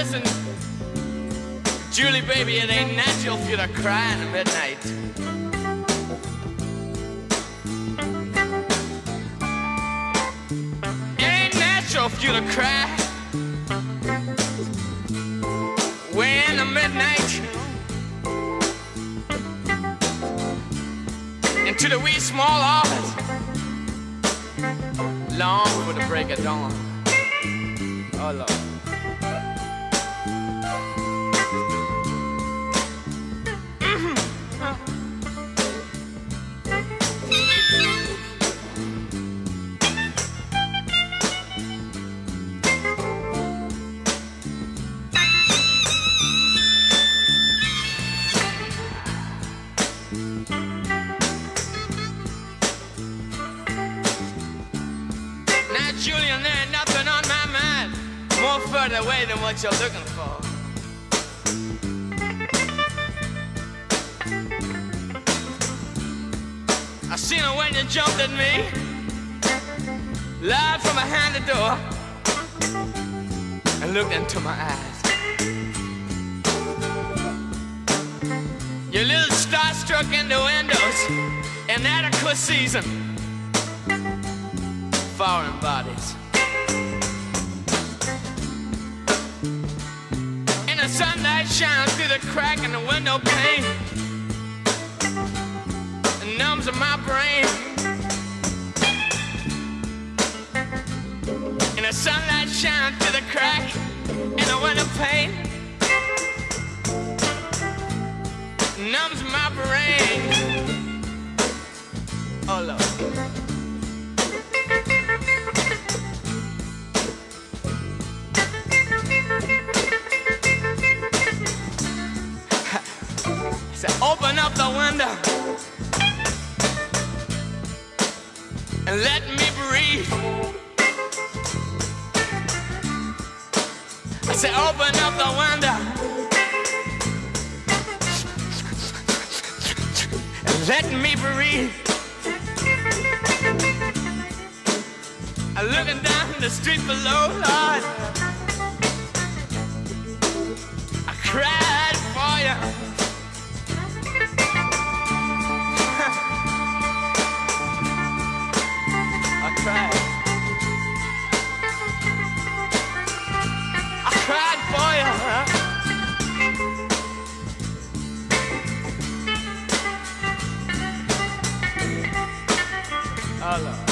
listen, Julie, baby, it ain't natural for you to cry in the midnight. It ain't natural for you to cry way in the midnight into the wee small hours, long before the break of dawn. Oh, Lord. Now, Julian, there ain't nothing on my mind more further away than what you're looking for. I seen her when you jumped at me, lied from behind the door, and looked into my eyes. Your little starstruck in the windows, inadequate season, foreign bodies. And the sunlight shines through the crack in the window pane and numbs my brain. And the sunlight shines through the crack in the window pane, numbs my brain. Oh, Lord. Open up the window and let me breathe. I said, open up the window and let me breathe. I'm looking down the street below, Lord. I cried for you. I cried for you, huh? Oh, Lord.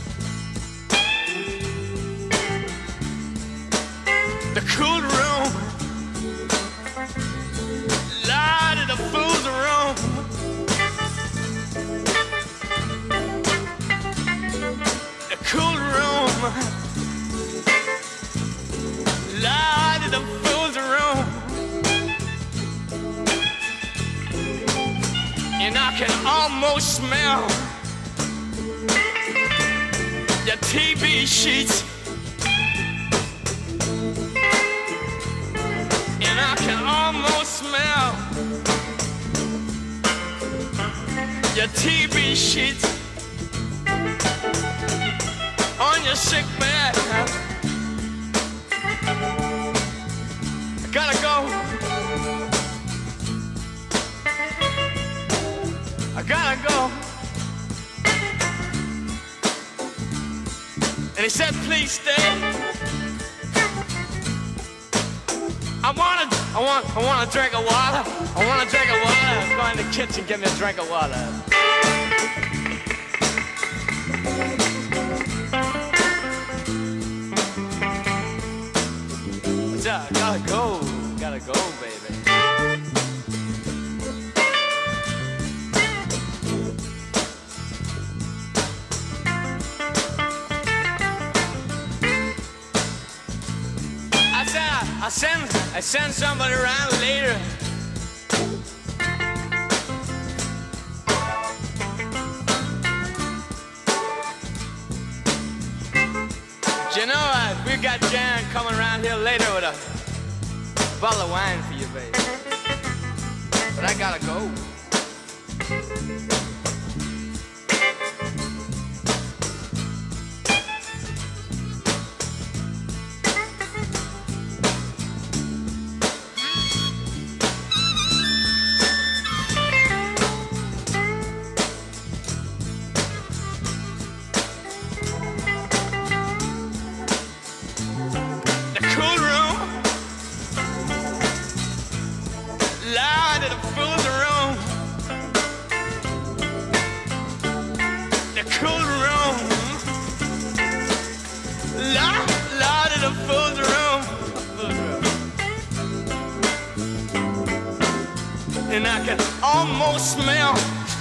The cool room, Lord, of the fool's room. Cool room, Lord, of the fool's room. And I can almost smell your TV sheets. And I can almost smell your TV sheets on your sick bed. I gotta go. I gotta go. And he said, please stay. I want a drink of water. I want a drink of water. Go in the kitchen, get me a drink of water. Gotta go, baby. I send somebody around later. You know, we got Jan coming around here later with a bottle of wine for you, baby. But I gotta go. the fool's room. And I can almost smell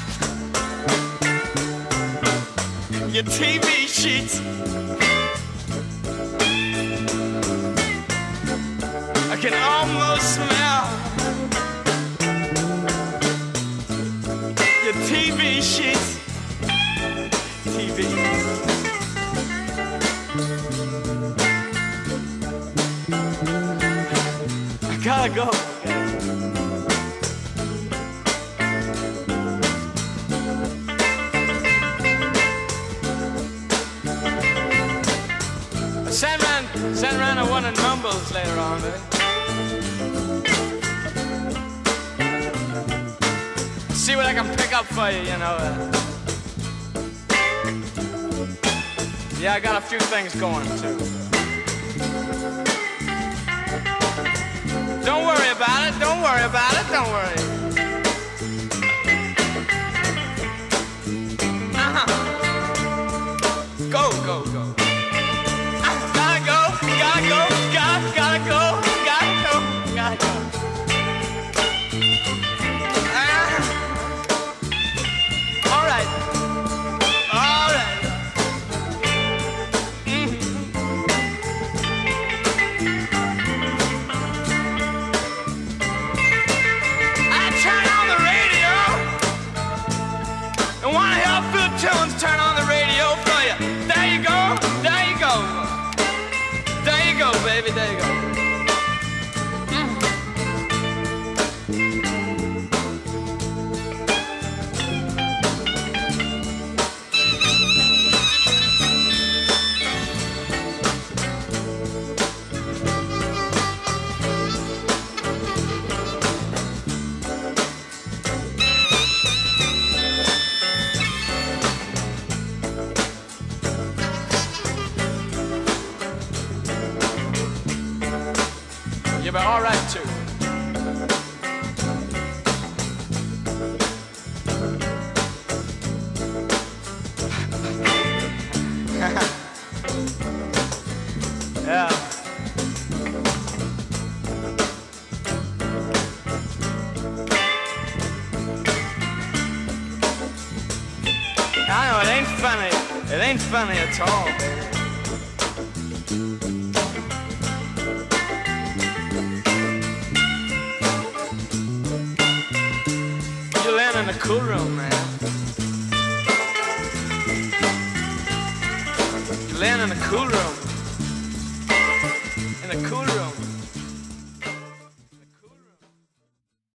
your TV sheets. I can almost smell your TV sheets. TV. I gotta go. Send around a one of Mumbles later on, baby. See what I can pick up for you, you know. Yeah, I got a few things going, too. Don't worry about it, don't worry about it, don't worry. Go, go, go. Gotta go, gotta go, gotta go, gotta go, gotta go. All right, all right. I turn on the radio and wanna hear a few tunes. Turn on the radio for you. There you go, there you go. There you go, baby, there you go. You'll be all right, too. Yeah. I know, it ain't funny. It ain't funny at all, baby. In the cool room, man. You land in the cool room. In the cool room.